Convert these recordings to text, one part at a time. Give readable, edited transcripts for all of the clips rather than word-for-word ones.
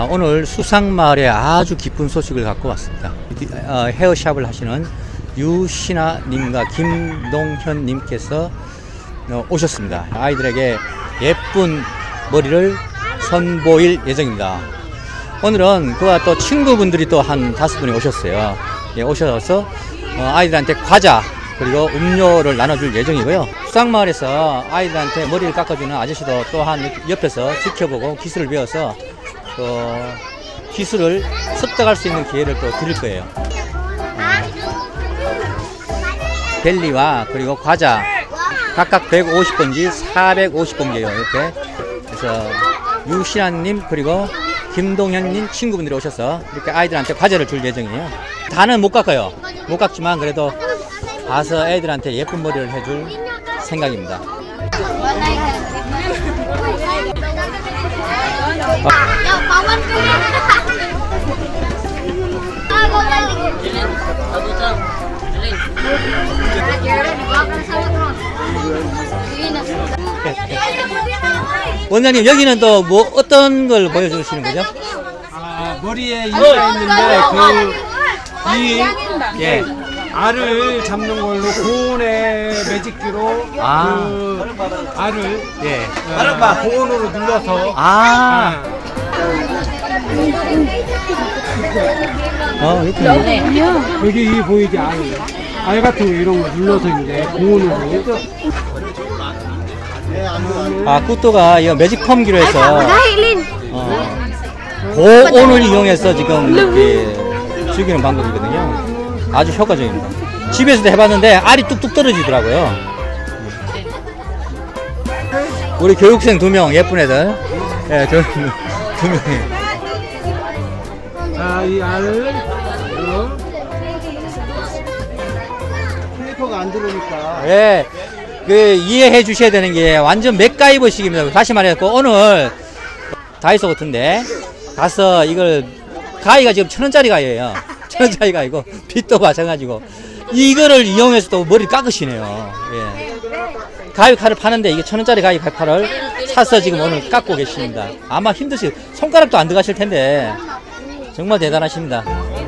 오늘 수상마을에 아주 기쁜 소식을 갖고 왔습니다. 헤어샵을 하시는 유신아님과 김동현님께서 오셨습니다. 아이들에게 예쁜 머리를 선보일 예정입니다. 오늘은 그와 또 친구분들이 또 한 5분이 오셨어요. 예, 오셔서 아이들한테 과자 그리고 음료를 나눠줄 예정이고요. 수상마을에서 아이들한테 머리를 깎아주는 아저씨도 또한 옆에서 지켜보고 기술을 배워서 기술을 습득할 수 있는 기회를 또 드릴 거예요. 젤리와 그리고 과자 각각 150번지 450번개요. 이렇게 그래서 유신아님 그리고 김동현님 친구분들이 오셔서 이렇게 아이들한테 과자를 줄 예정이에요. 다는 못 깎아요. 못 깎지만 그래도 가서 애들한테 예쁜 머리를 해줄 생각입니다. 원장님 여기는 또 뭐 어떤 걸 보여주시는 거죠? 머리에 이가 있는데 예, 알을 잡는 걸로 고온의 매직기로 알을 고온으로 눌러서 이렇게 여기 보이지 알 같은 거 이런 거 눌러서 이제 고온으로 굿도가 이 매직 펌기로 해서 고온을 이용해서 지금 이렇게 죽이는 방법이거든요. 아주 효과적입니다. 집에서도 해봤는데 알이 뚝뚝 떨어지더라고요. 우리 교육생 2명 예쁜 애들. 예, 2명이. 이 알을 페이퍼가 안 들어오니까. 예. 이해해 주셔야 되는 게 완전 맥가이버식입니다. 다시 말해서 오늘 다이소 같은데 가서 이걸 가위가 지금 1,000원짜리 가위예요. 1,000원짜리 가위고 빗도 마찬가지고 이거를 이용해서 또 머리를 깎으시네요. 예. 가위칼을 파는데 이게 1,000원짜리 가위칼을 사서 지금 오늘 깎고 계십니다. 아마 힘드시 손가락도 안 들어가실 텐데 정말 대단하십니다.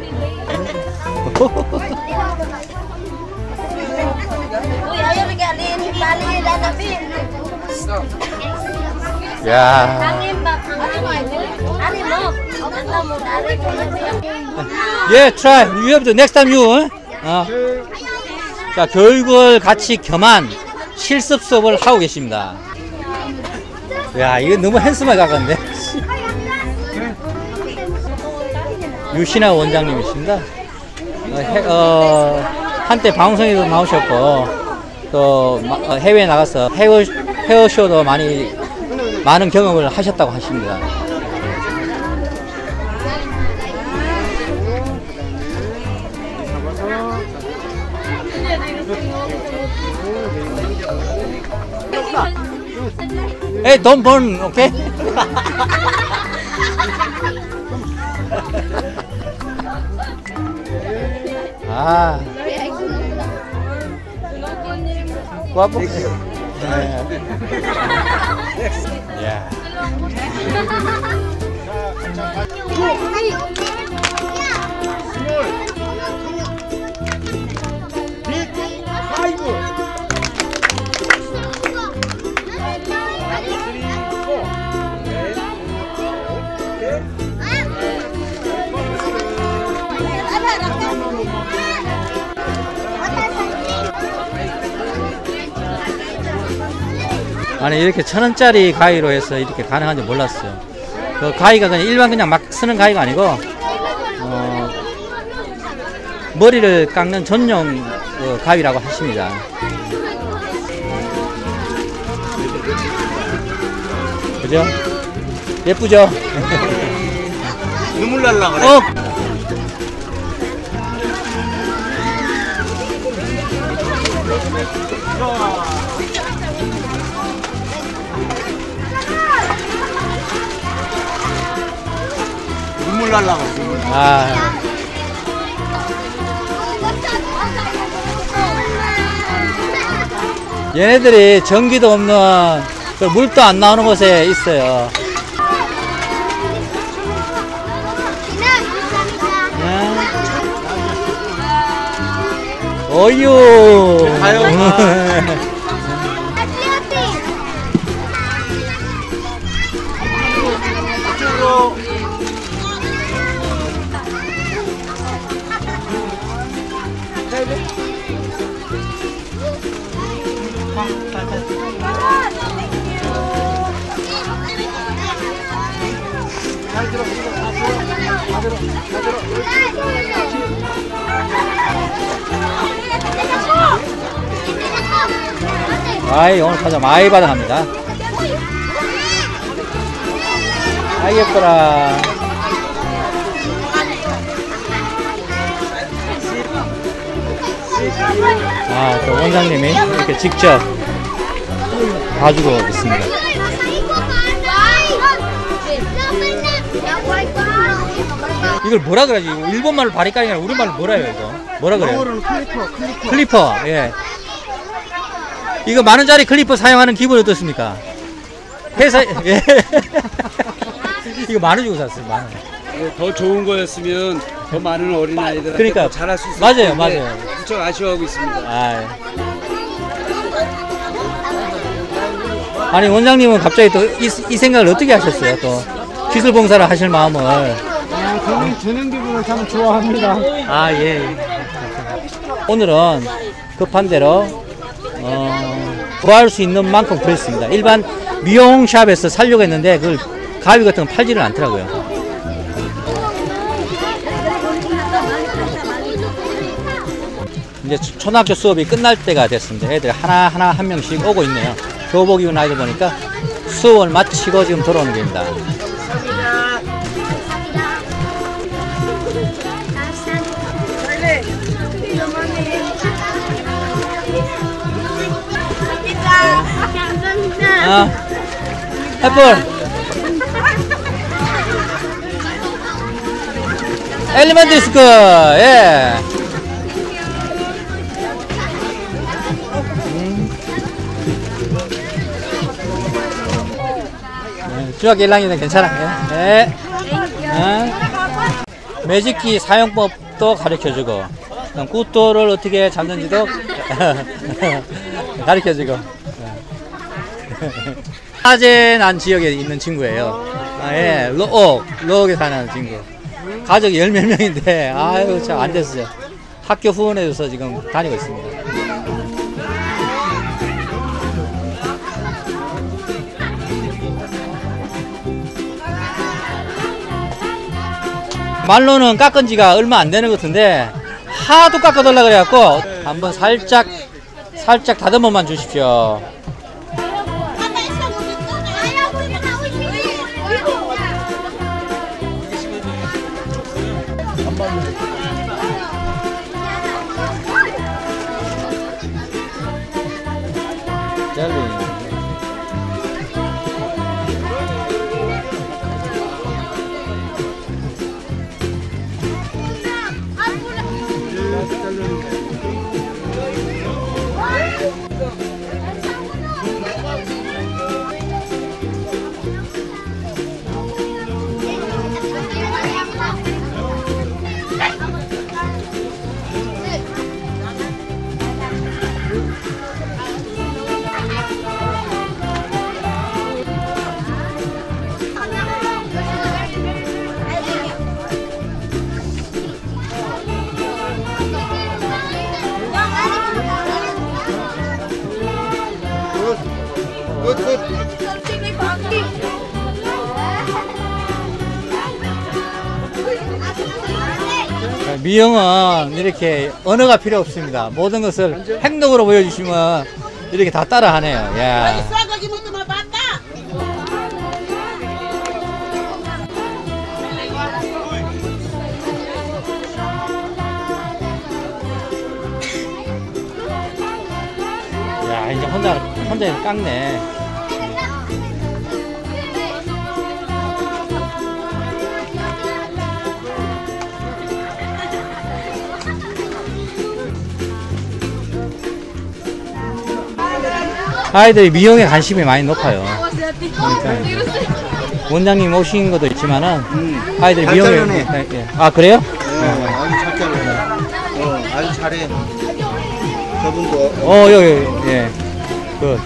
야. 예, try. You have to next time you. 자, 교육을 같이 겸한 실습 수업을 하고 계십니다. 야, 이거 너무 핸섬하게 가깝네. 유신아 원장님이십니다. 한때 방송에도 나오셨고 또 해외에 나가서 헤어쇼도 많은 경험을 하셨다고 하십니다. Hey, don't burn, okay? Guapo. Yeah. 아니 이렇게 1,000원짜리 가위로 해서 이렇게 가능한지 몰랐어요. 그 가위가 그냥 일반 그냥 막 쓰는 가위가 아니고 머리를 깎는 전용 가위라고 하십니다. 그죠? 예쁘죠? 눈물 날라 그래. 눈물 날라 그래. 얘네들이 전기도 없는 물도 안 나오는 곳에 있어요. 어유. 가요. 이쪽으로. 아이, 오늘 타자 많이 받아갑니다. 아이, 예뻐라. 아, 또 원장님이 이렇게 직접 봐주고 있습니다. 이걸 뭐라 그러지? 일본말로 바리깡이 아니라 우리말로 뭐라 해요, 이거? 뭐라 그래요? 영어로는 클리퍼. 클리퍼, 예. 이거 만원짜리 클리퍼 사용하는 기분이 어떻습니까? 회사, 예. 이거 만원 주고 샀어요, 만원. 더 좋은 거였으면 더 많은 어린아이들한테 그러니까, 더 잘할 수 있을 맞아요, 텐데 맞아요. 무척 아쉬워하고 있습니다. 아. 아니, 원장님은 갑자기 또 이 생각을 어떻게 하셨어요? 또 기술 봉사를 하실 마음을. 저는 주는 기분을 참 좋아합니다. 아, 예. 오늘은 급한 대로 구할 수 있는 만큼 구했습니다. 일반 미용샵에서 살려고 했는데 그걸 가위 같은 거 팔지를 않더라고요. 이제 초등학교 수업이 끝날 때가 됐습니다. 애들 하나하나 한 명씩 오고 있네요. 교복 입은 아이들 보니까 수업을 마치고 지금 돌아오는 길입니다. 아, 애플 엘리멘트리 스쿨. 예. 중학교 1학년은 괜찮아. 예. 매직키 사용법도 가르쳐주고 꾸또를 어떻게 잡는지도 가르쳐주고. 하재난 지역에 있는 친구예요. 아, 예. 로옥에 사는 친구. 가족이 10몇 명인데 아유 참 안 됐어요. 학교 후원해줘서 지금 다니고 있습니다. 말로는 깎은 지가 얼마 안 되는 것 같은데 하도 깎아달라 그래갖고 한번 살짝 다듬어만 주십시오. 젤리. 미용은 이렇게 언어가 필요 없습니다. 모든 것을 행동으로 보여주시면 이렇게 다 따라 하네요. 야. 야, 이제 혼자 깎네. 아이들이 미용에 관심이 많이 높아요. 그러니까 원장님 오신 것도 있지만은 아이들이 미용에 아 그래요? 아주 잘 잘해. 아주 잘해. 저분도. 여기, 예. 그,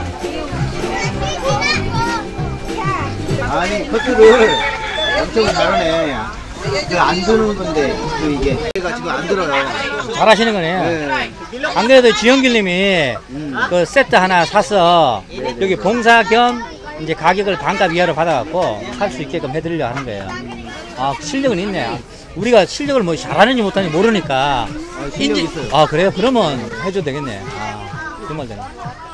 아니, 커트를 엄청 잘하네. 그 안 드는 건데, 그 이게. 얘가 지금 안 들어요. 잘하시는 거네요. 네. 안 그래도 지영길 님이 그 세트 하나 사서 여기 봉사 겸 이제 가격을 반값 이하로 받아갖고 살 수 있게끔 해드리려 하는 거예요. 아, 실력은 있네. 우리가 실력을 뭐 잘하는지 못하는지 모르니까. 실력 있어요. 아, 그래요? 그러면 해줘도 되겠네. 아, 정말 되네.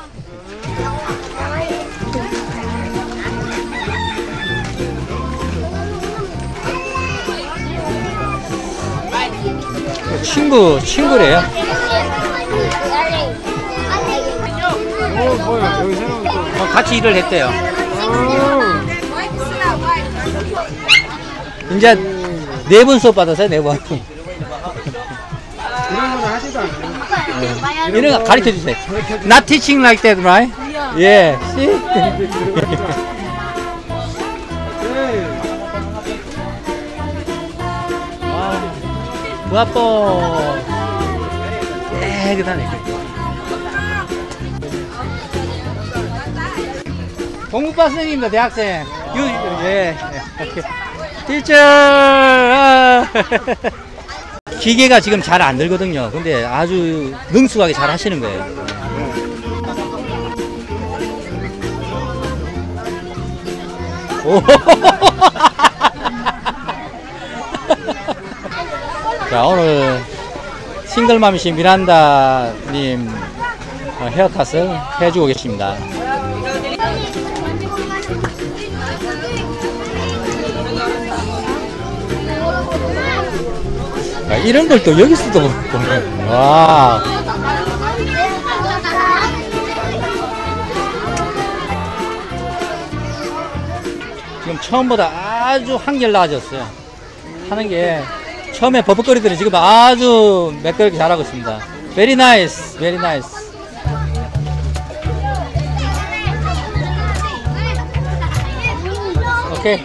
친구래요. 뭐야, 여기 새로운 거. 같이 일을 했대요. 이제 4번 수업 받았어요, 4번. 이런 거는 하지도 않아요. 이런 거 가르쳐 주세요. Not teaching like that, right? Yeah. See? 네. 구아뽀. 깨끗하네. 공부과 선생님입니다, 대학생. 예. 티처! 기계가 지금 잘 안 들거든요. 근데 아주 능숙하게 잘 하시는 거예요. 오. 자, 오늘 싱글맘이신 미란다님 헤어컷을 해주고 계십니다. 야, 이런 걸 또 여기서도 보네. 와. 지금 처음보다 아주 한결 나아졌어요. 하는 게 처음에 버벅거리더니 지금 아주 매끄럽게 잘하고 있습니다. Very nice, very nice. 오케이.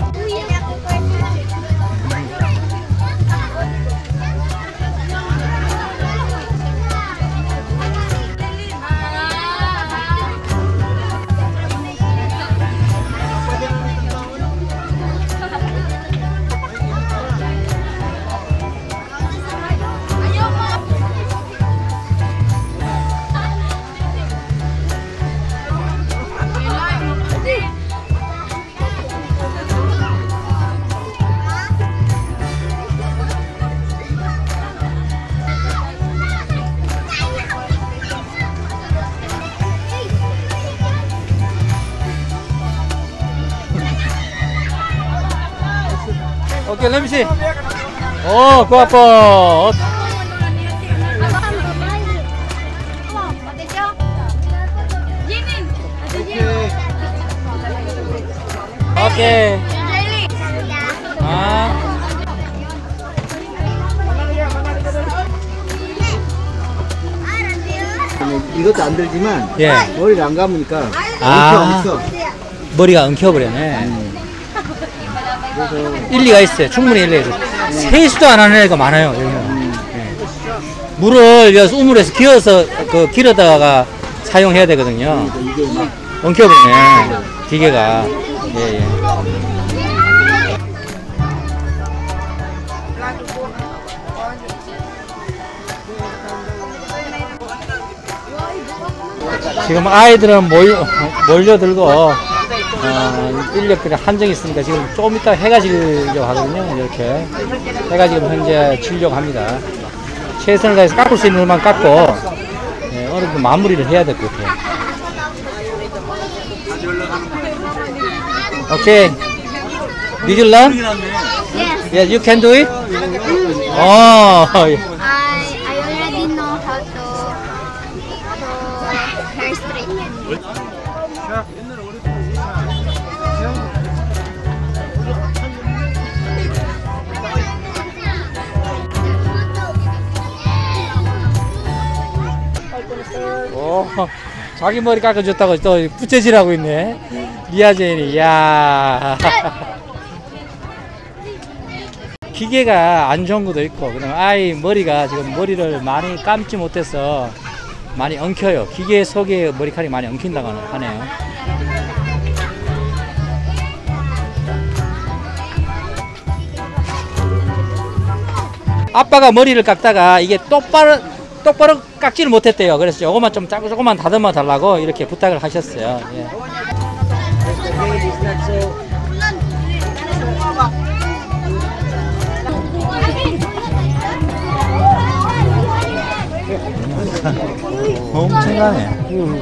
오케이, let me see. 오, 구아뽀. 오케이. 아. 이것도 안 들지만, 예. 머리를 안 감으니까, 아. 엉켜. 머리가 엉켜버렸네. 그래서, 일리가 있어요. 충분히 일리가 있어요. 세수도 안 하는 애가 많아요, 여기는. 예. 물을 여기서 우물에서 기어서, 길어다가 사용해야 되거든요. 이게 막, 엉켜버리네. 기계가. 예, 예. 지금 아이들은 몰려들고, 인력들이 한정이 있으니까 지금 조금 이따 해가 지려고 하거든요. 이렇게. 해가 지금 현재 지려고 합니다. 최선을 다해서 깎을 수 있는 것만 깎고, 예, 어느 정도 마무리를 해야 될 것 같아요. 오케이. Did you learn? Yes. Yeah, you can do it? Oh, I already know how to hair straighten. 오, 자기 머리 깎아줬다고 또 부채질하고 있네. 리아제인이, 이야. 기계가 안 좋은 것도 있고, 그다음에 아이 머리가 지금 머리를 많이 감지 못해서 많이 엉켜요. 기계 속에 머리카락이 많이 엉킨다고 하네요. 아빠가 머리를 깎다가 이게 똑바로 깎지를 못했대요. 그래서 요것만 좀 조금만 다듬어 달라고 이렇게 부탁을 하셨어요. 예. 엄청나네.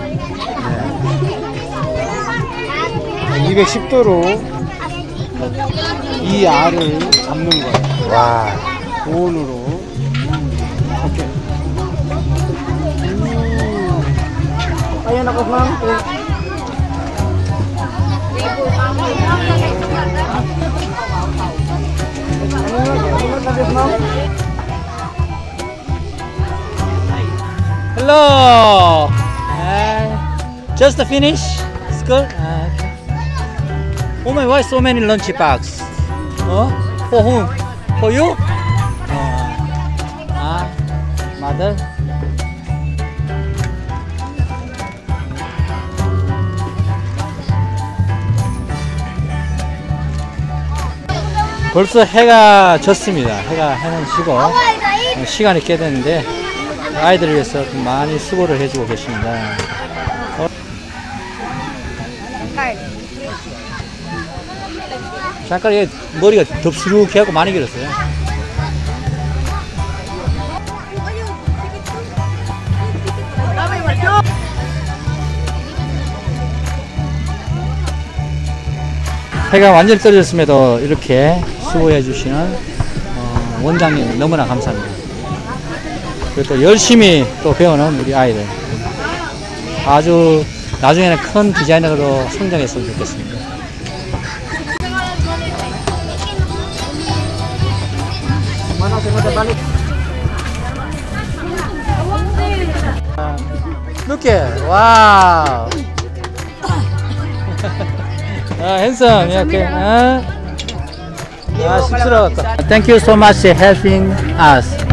210도로 이 알을 잡는 거예요. 와. 고온으로. 오케이. Ayan ako, ma'am. Hello. Just finish school. Oh my, why so many lunch box? For whom? For you? Mother. 벌써 해가 졌습니다. 해는 지고 시간이 꽤 됐는데 아이들을 위해서 많이 수고를 해주고 계십니다. 잠깐 이게 머리가 덥수룩해갖고 많이 길었어요. 해가 완전히 떨어졌음에도 이렇게 수고해 주시는 원장님 너무나 감사합니다. 그리고 또 열심히 또 배우는 우리 아이들 아주 나중에는 큰 디자이너로 성장했으면 좋겠습니다. Look at, wow. handsome, okay. 씁쓸하겠다. Thank you so much for helping us.